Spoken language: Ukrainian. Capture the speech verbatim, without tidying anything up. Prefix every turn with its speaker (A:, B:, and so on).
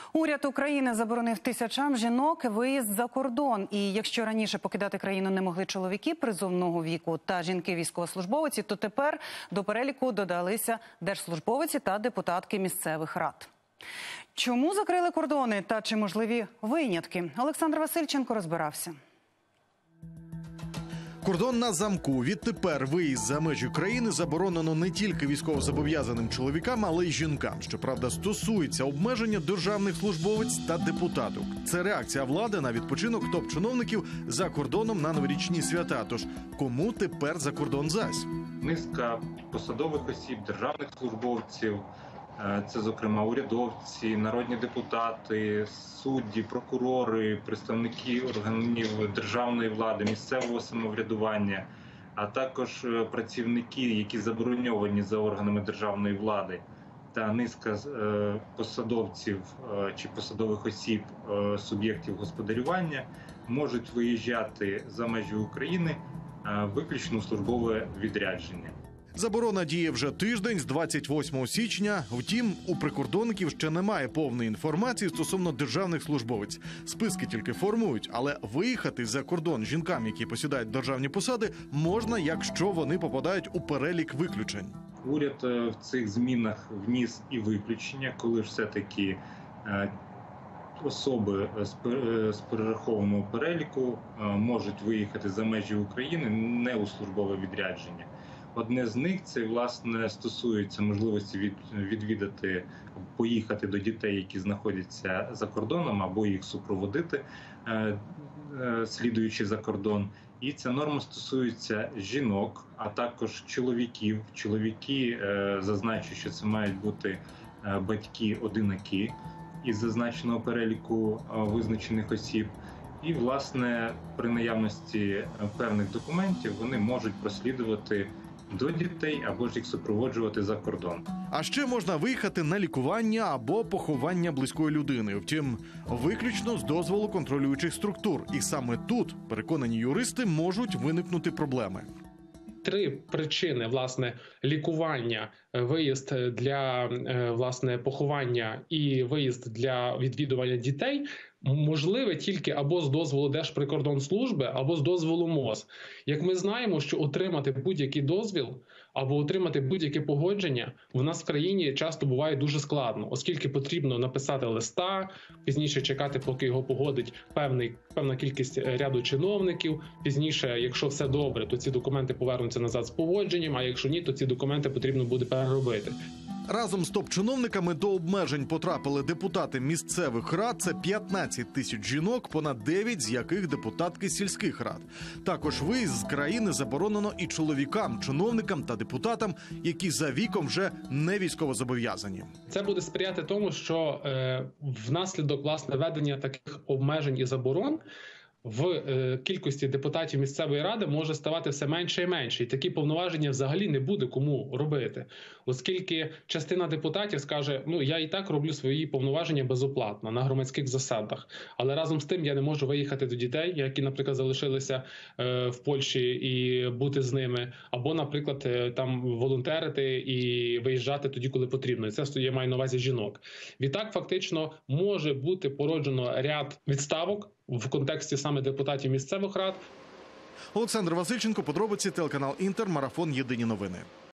A: Уряд України заборонив тисячам жінок виїзд за кордон. І якщо раніше покидати країну не могли чоловіки призовного віку та жінки-військовослужбовиці, то тепер до переліку додалися держслужбовиці та депутатки місцевих рад. Чому закрили кордони та чи можливі винятки? Олександр Васильченко розбирався.
B: Кордон на замку. Відтепер виїзд за межі країни заборонено не тільки військовозобов'язаним чоловікам, але й жінкам. Щоправда, стосується обмеження державних службовиць та депутаток. Це реакція влади на відпочинок топ-чиновників за кордоном на новорічні свята. Тож кому тепер за кордон зась?
C: Низка посадових осіб, державних службовців, це, зокрема, урядовці, народні депутати, судді, прокурори, представники органів державної влади, місцевого самоврядування, а також працівники, які заброньовані за органами державної влади, та низка посадовців чи посадових осіб суб'єктів господарювання можуть виїжджати за межі України виключно у службове відрядження.
B: Заборона діє вже тиждень з двадцять восьмого січня. Втім, у прикордонників ще немає повної інформації стосовно державних службовиць. Списки тільки формують, але виїхати за кордон жінкам, які посідають державні посади, можна, якщо вони попадають у перелік виключень.
C: Уряд в цих змінах вніс і виключення, коли все-таки особи з перерахованого переліку можуть виїхати за межі України не у службове відрядження. Одне з них – це, власне, стосується можливості від, відвідати, поїхати до дітей, які знаходяться за кордоном, або їх супроводити, е, е, слідуючи за кордон. І ця норма стосується жінок, а також чоловіків. Чоловіки, е, зазначу, що це мають бути е, батьки-одинаки із зазначеного переліку е, визначених осіб. І, власне, при наявності певних документів вони можуть прослідувати до дітей або ж їх супроводжувати за кордон.
B: А ще можна виїхати на лікування або поховання близької людини. Втім, виключно з дозволу контролюючих структур. І саме тут, переконані юристи, можуть виникнути проблеми.
D: Три причини, власне, лікування, виїзд для, власне, поховання і виїзд для відвідування дітей можливе тільки або з дозволу Держприкордонслужби, або з дозволу МОЗ. Як ми знаємо, що отримати будь-який дозвіл або отримати будь-яке погодження в нас в країні часто буває дуже складно, оскільки потрібно написати листа, пізніше чекати, поки його погодить певний, певна кількість ряду чиновників, пізніше, якщо все добре, то ці документи повернуться назад з погодженням, а якщо ні, то ці документи потрібно буде переробити.
B: Разом з топ-чиновниками до обмежень потрапили депутати місцевих рад. Це п'ятнадцять тисяч жінок, понад дев'ять з яких депутатки сільських рад. Також виїзд з країни заборонено і чоловікам, чиновникам та депутатам, які за віком вже не військовозобов'язані.
D: Це буде сприяти тому, що е, внаслідок, власне, ведення таких обмежень і заборон в е, кількості депутатів місцевої ради може ставати все менше і менше. І такі повноваження взагалі не буде кому робити. Оскільки частина депутатів скаже, ну я і так роблю свої повноваження безоплатно, на громадських засадах. Але разом з тим я не можу виїхати до дітей, які, наприклад, залишилися е, в Польщі, і бути з ними. Або, наприклад, е, там волонтерити і виїжджати тоді, коли потрібно. І це я маю на увазі жінок. Відтак, фактично, може бути породжено ряд відставок в контексті саме депутатів місцевих рад.
B: Олександр Васильченко, подробиці, телеканал Інтер, марафон «Єдині новини».